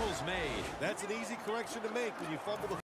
tackle's made. That's an easy correction to make when you fumble the